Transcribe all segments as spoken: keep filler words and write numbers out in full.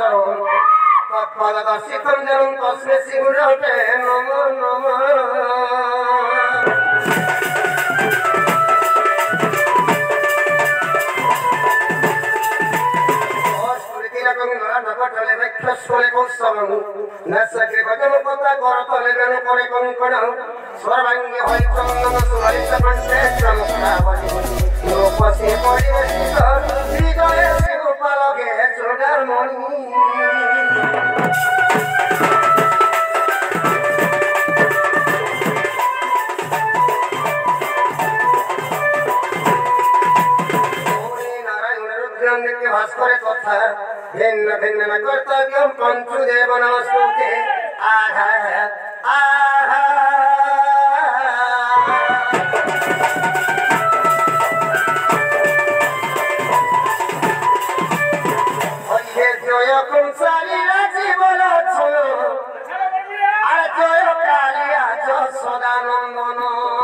चरण तत्पदर्शितं जनं तस्मै श्रीगुरवे नमो नमः नकटले वृक्षस्वले कौस्तवं नसकृपजं पता करतले वेणु करे कंकण सर्वांगे हरिचन्दन सुहरितकण्ठे चमत्कावली रूपसे परिवेशित हृदये शिवपालगे चूडामणि भास्कर तथा भिन्न भिन्न कर्तव्यं पंचुदेव नमस्ते आहा आहा ओये जय कंसाली जीवन छलो आ जय कालिया जसोदानंदन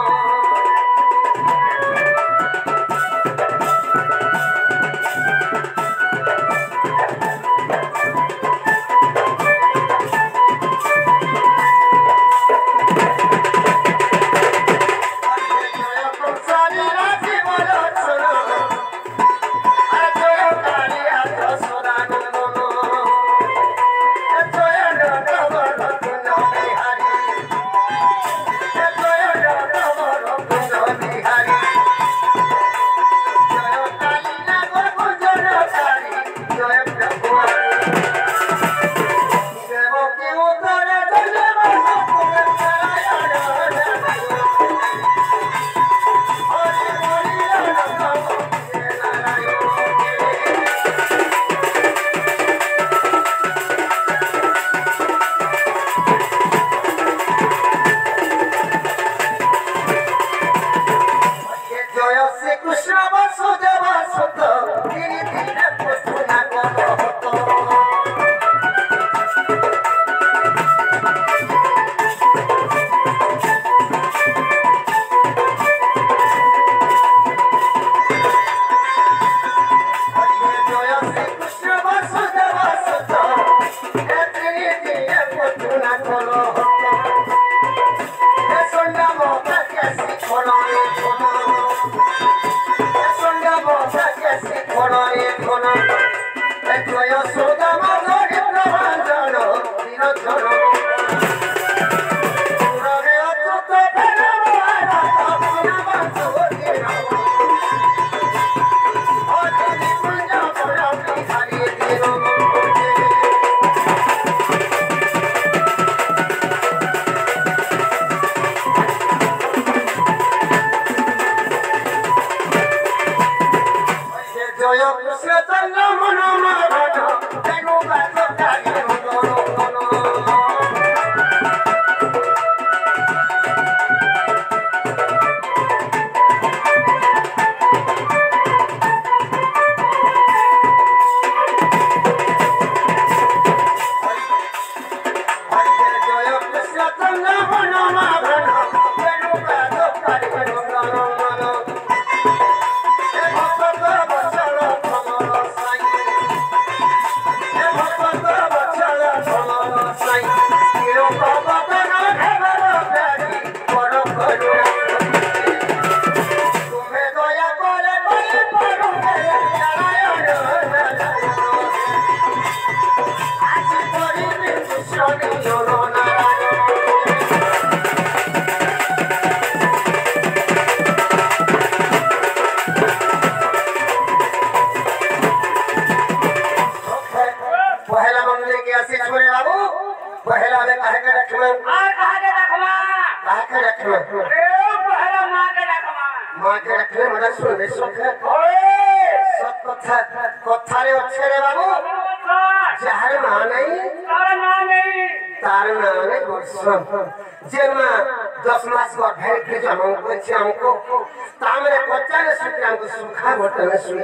दस मास गर्भे जन्म हमको तामरे पचास हमको सुखा घटना सुनी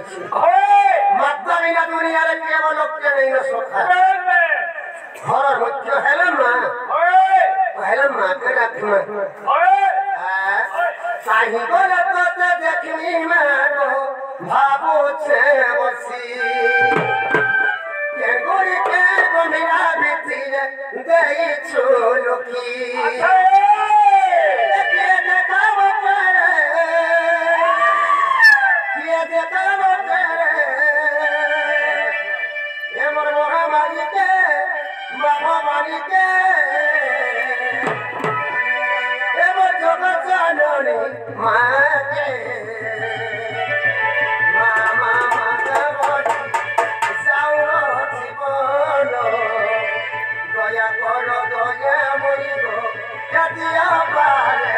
माता बिना दुनिया रे केवल लोक नहीं न सुखा घर मुख्य हेला मां हेला मां के रखना चाही बोले तो देखनी मैं भाबो छे बसी के गोरी के জমিরা ভিতরে দেইছো লোকি কে দেখাবো করে কে দেখাবো করে এমন মহামারীকে মহামারীকে এমন জগৎ জননী মাকে দয়া কর দয়া মরিব জাতিয়া পারে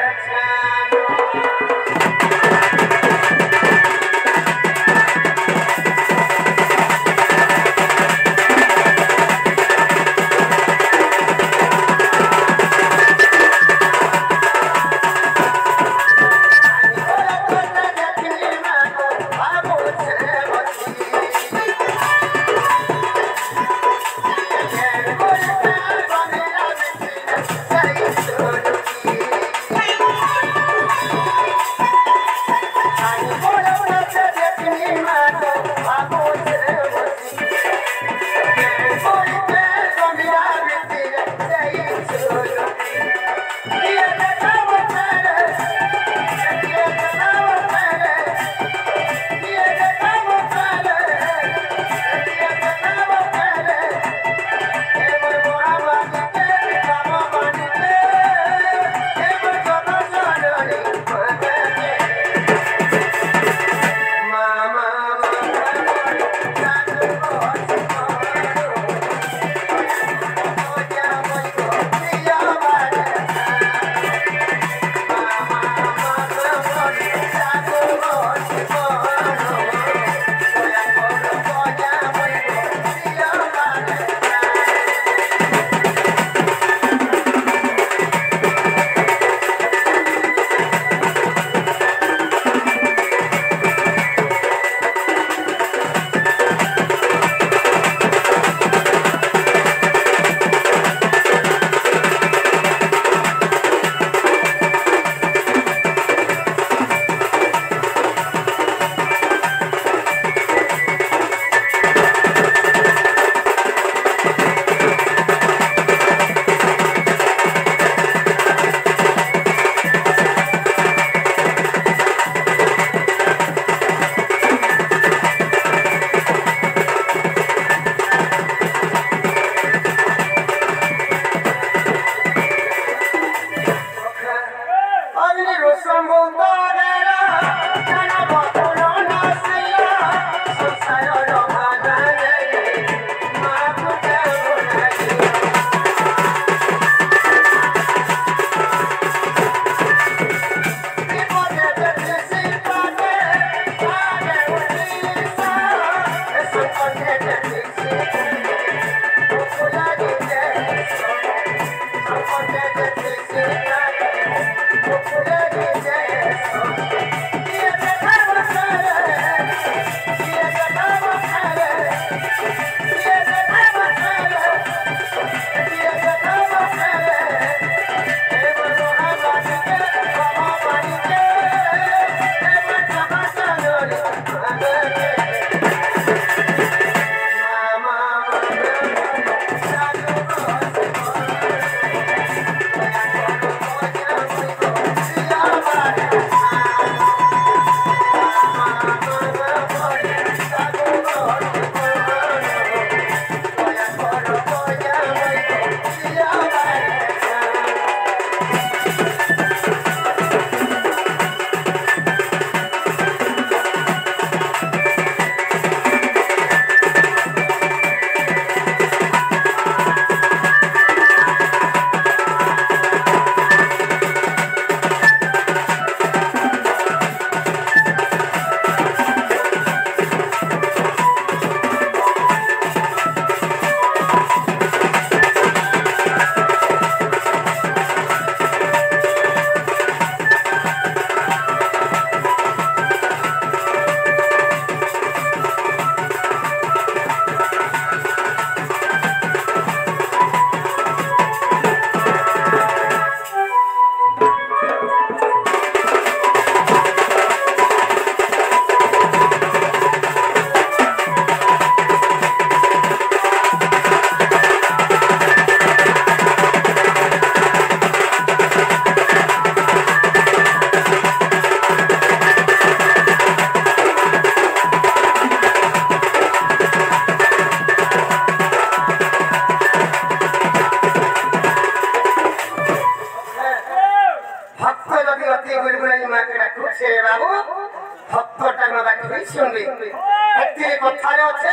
ভক্তটা নবা ঠিক শুনবে একটি কথারে আছে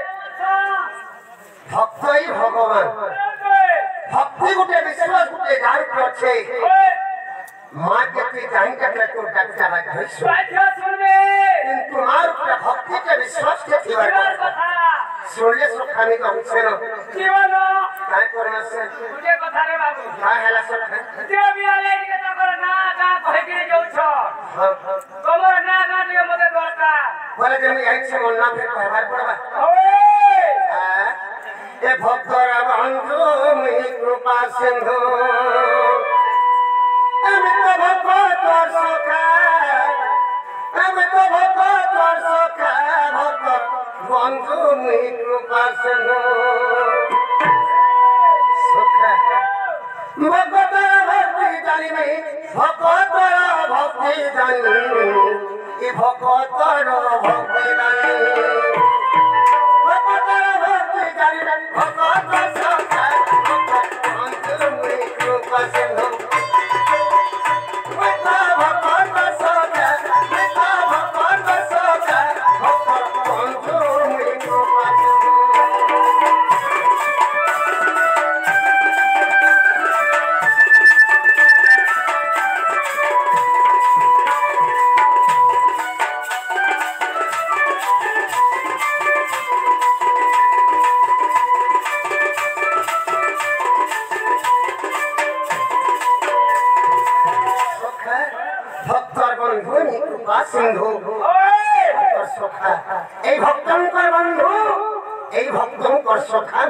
ভক্তই ভগবান ভক্তি গোটে বিশ্বাস গোটে যার উপরে আছে মা যেতে জানি কাটলে তোর ডাক্তার বাধ্য শুনবে কিন্তু মার উপরে ভক্তিটা বিশ্বাসটা থিবার কথা শুনলে সুখামি কমছে না জীবন কাই করনছে তুই কথা রে বাবু কাই হেলা সুখ যে বিয়ালে কে তো করে না গা কই করে যাউছ তোমার না গা দিয়ে মতে দরকার বলে যে আমি আইছে মন না ফের ব্যবহার করবা ওই এ ভক্তর বন্ধু মুই কৃপা সিন্ধু আমি তো ভক্ত তোর সখা আমি তো ভক্ত তোর সখা ভক্ত বন্ধু মুই কৃপা সিন্ধু সখা ভক্তর ভক্তি জানিবি ভক্তর ভক্তি জানি এ ভক্তর ভক্তি জানি ভক্তর ভক্তি জানি ভক্ত সখা বন্ধু মুই কৃপা সিন্ধু সিন্ধু সখা এই ভক্তঙ্কর বন্ধু এই ভক্তঙ্কর সখা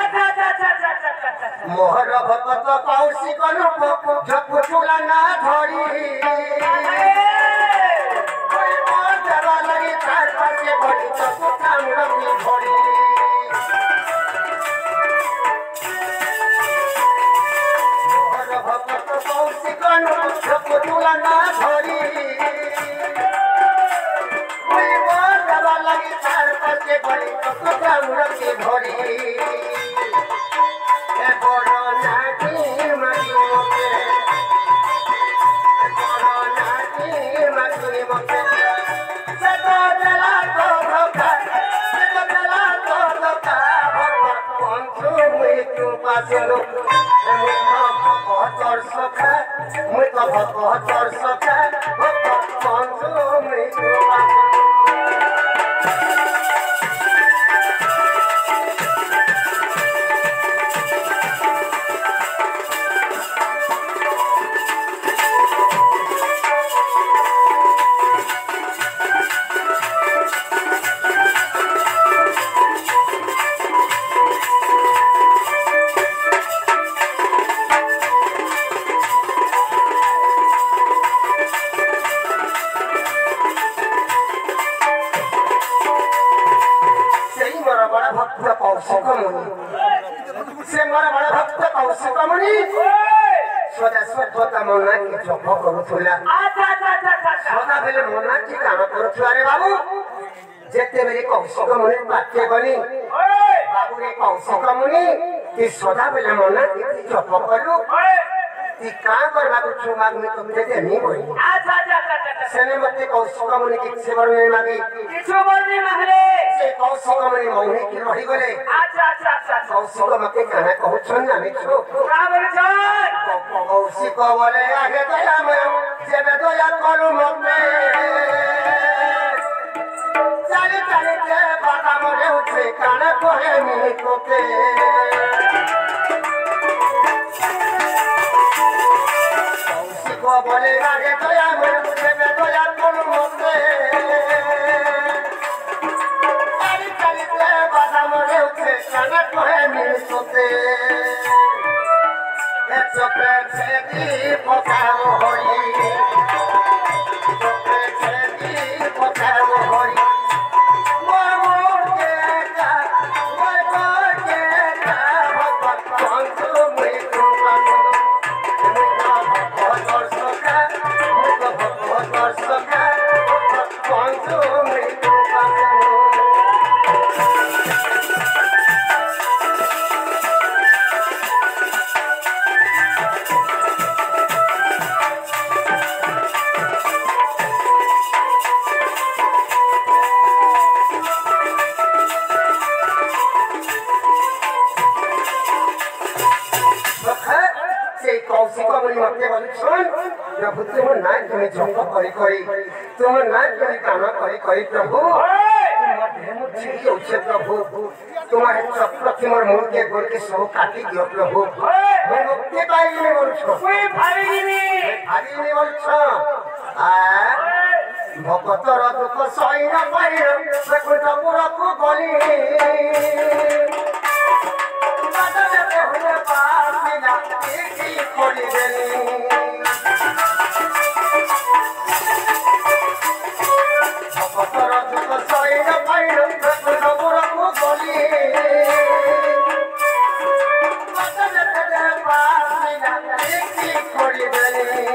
মোহর ভগত কৌশিক রূপ জপু চুলা না ধরি দেবা লাগি তার পাশে বলি চপু কামড়ি ধরি মোহর ভগত কৌশিক রূপ জপু চুলা না ধরি ধরি বড় নাকি মাটি মতে বড় নাকি মাটি মতে সত দেলা তো ধোকা সত দেলা তো ধোকা বন্ধু মুই কৃপা সিন্ধু মুই তো ভক্তর সখা মুই তো ভক্তর সখা বন্ধু মুই কৃপা সিন্ধু से मोर बड़ भक्त कौशिक मुनि सदा सभ्यता मना की जप करुथुला सदा बेले मना की काम करुथुला रे बाबू जेते बेले कौशिक मुनि वाक्य गनी बाबू रे कौशिक मुनि कि सदा बेले मना की जप करू ती का करबा को छुमाग में तुमते दे नहीं होई अच्छा अच्छा अच्छा सेने मते कौशिक मुनि की सेवर में मागी किछु बरनी मागले से कौशिक मुनि मौनी की रही गले अच्छा अच्छा अच्छा कौशिक मते कहना कहू छन ना मिछु का बोले छन कौशिक बोले आगे दया मैं जेबे दया करू मते चाली चाली के बाता मोरे उठे काना कोहे मी कोते बोले आगे दया मैं जेबे दया करू मते चाली चाली के बाता मोरे उठे काना कोहे मी कोते ए चोपे छेदी पकाओ होई चोपे छेदी पकाओ होई मोर मोर के का मोर मोर के का भगवान तू मुई तू बांधो मुई ना भगवान सखा मुई तो भगवान सखा प्रभु तुम ना तुम्हें जप करी करी तुम ना तुम्हें गाना करी करी प्रभु प्रभु तुम्हारे चक्र तुम मुंह के गोर के सब काटी दियो प्रभु मैं मुक्ति पाइनी बोलछो कोई भाविनी भाविनी बोलछो आ भक्तर दुख सही न पाइल बैकुंठ पुरको गली बादल बेहुले पासिला एकी खोली देली भक्तर दुख सही न पाइल बैकुंठ पुरको गली बादल बेहुले पासिला एकी खोली देली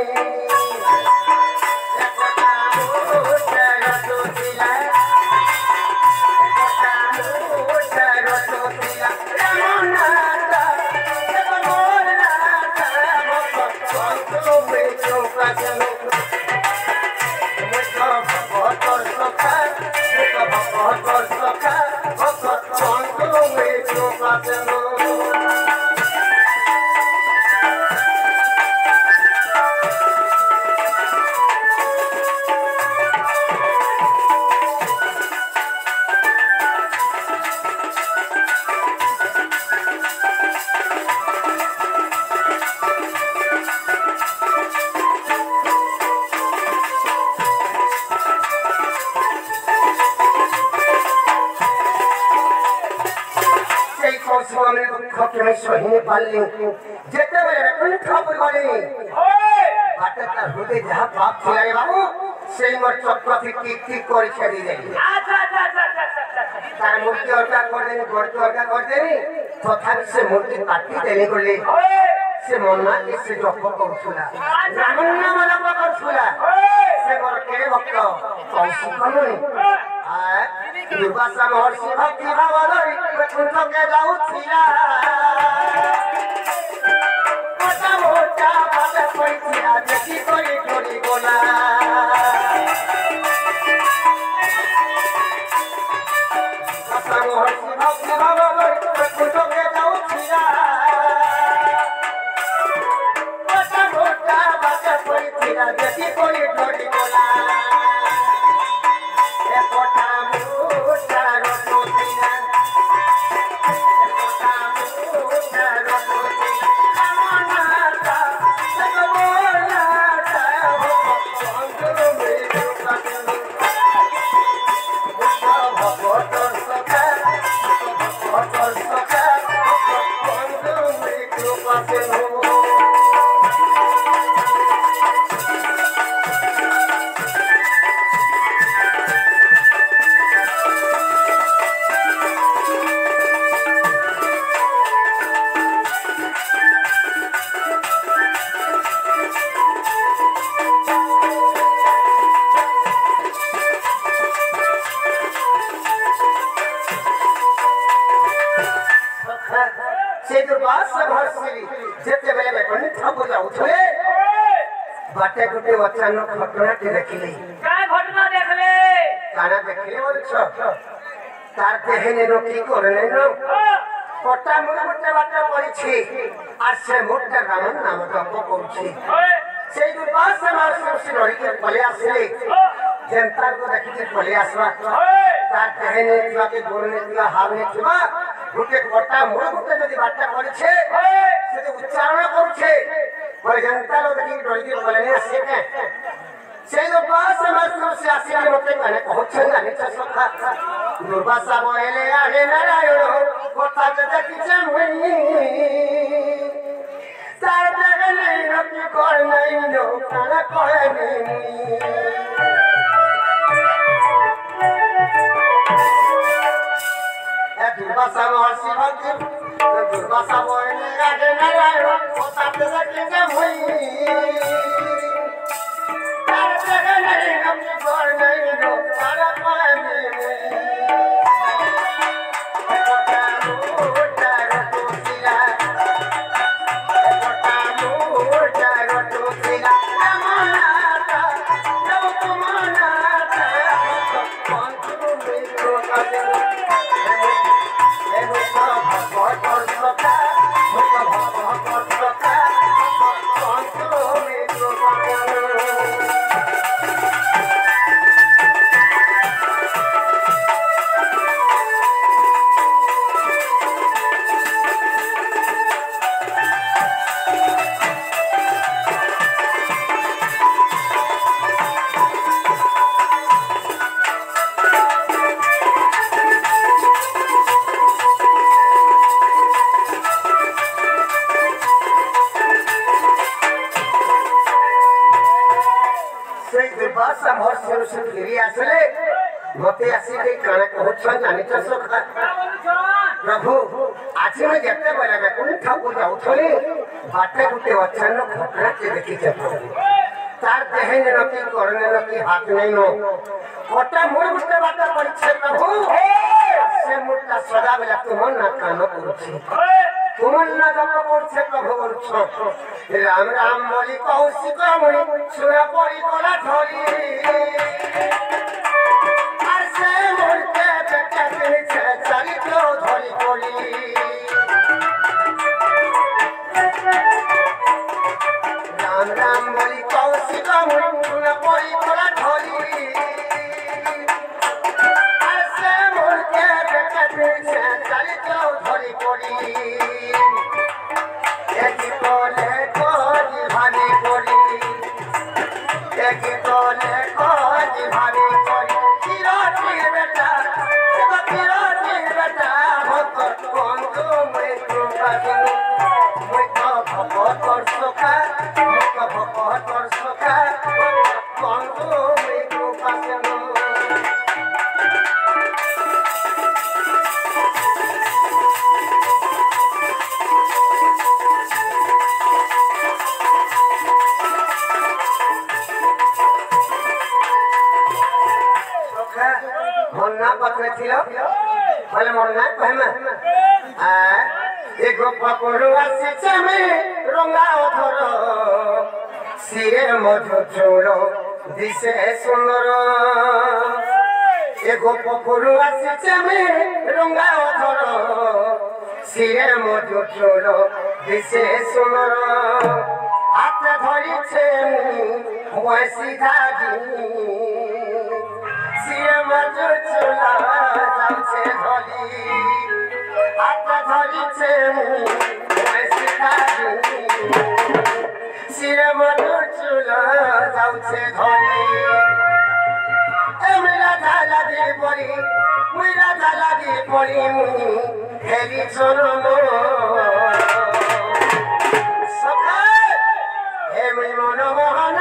सही पाली जेते बेले कोन खबर गली ओए बाटे ता हृदय जहा पाप छिलाए बाबू सेई मोर चक्र थी की की करि छडी देली अच्छा अच्छा अच्छा अच्छा तार मूर्ति अर्गा कर देनी गोरती अर्गा कर देनी तथापि से मूर्ति काटी देली गली ओए से मन्ना के से जप करछुला ब्राह्मण नाम जप करछुला ओए से मोर केरे भक्त कौशिक कनुनी आ दुर्वासा महर्षि भक्ति भाव धरि बैकुंठ के जाउथिला मोटा मोटा बात पैथिया देखि करी करी बोला दुर्वासा महर्षि भक्ति भाव धरि बैकुंठ के जाउथिला मोटा मोटा बात पैथिया देखि करी करी बोला बाटे गुटे अचानक घटना के देखले काय घटना देखले काना देखले बोलछो तार देहने रोकी करले न पटा मुर गुटे बाटे परिछि आर से मोटा रामन नाम जप करछि सेई दुर्वास समाज से रही के पले आसले जनता को देखि के पले आसवा तार देहने दिवा के गोरने दिवा हारने दिवा गुटे पटा मुर गुटे जदी बाटे परिछि से उच्चारण करछे पर जनता लोग देखि डोई के बोलने से के से जो पास समाज से आसी मते माने कहछन जानि छ सखा दुर्वासा बोले आगे नारायण कोता देखि छ मुई तार जगह नहीं नकी कर नहीं नो काना कहे नी ए दुर्वासा महर्षि भक्ति दुर्वासा बोले आगे नारायण कोता देखि छ मुई तार जगह नहीं नकी कर नहीं नो काना कहे नी Thank you. से फिरी आसले मते आसी के काना कहछन जानि छ सखा प्रभु आज मैं जते बेला बे कोन ठाकुर जाउथली बाटे गुटे अचानक घटना के देखि छ तार देहे न की करने न की हाथ नहीं नो कोटा मोर गुटे बाटा परीक्षा प्रभु से मुट्टा सदा बेला तुम ना कान करछि तुमन ना जप करछे प्रभु करछ राम राम बोली कौशिक मुनि सुना पड़ी कोला धरी আর সে মুরতে বেটা পেছে চরিত্র ধরি পড়ি রাম রাম বলি কৌশিক মুনি পড়ি কোলা ধরি আর সে মুরতে বেটা পেছে চরিত্র ধরি পড়ি একই কোলে কোজি ভাবি পড়ি একই কোলে কোজি ভাবি পড়ি मन्ना पत्र थिलो बोले मन्ना कहमा आ एगो पकड़ू आसी में रंगा धर सिरे मधु चूड़ दिसे सुंदर एगो पकड़ू आसी में रंगा धर सिरे मधु चूड़ दिसे सुंदर हाथ धरी छे वैसी धाजी सिरे मधु चूड़ा जाउछे धरी हाथ धरी छे वैसी धाजी सिरे मधु चूड़ा जाउछे धरी एमरा धाला दे पड़ी मुइरा धाला दे पड़ी हेरी चरण सखा हे मुई मन मोहन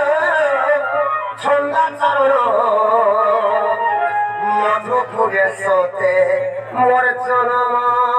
छंदा चरण मधुपुरे सोते मोर जन्म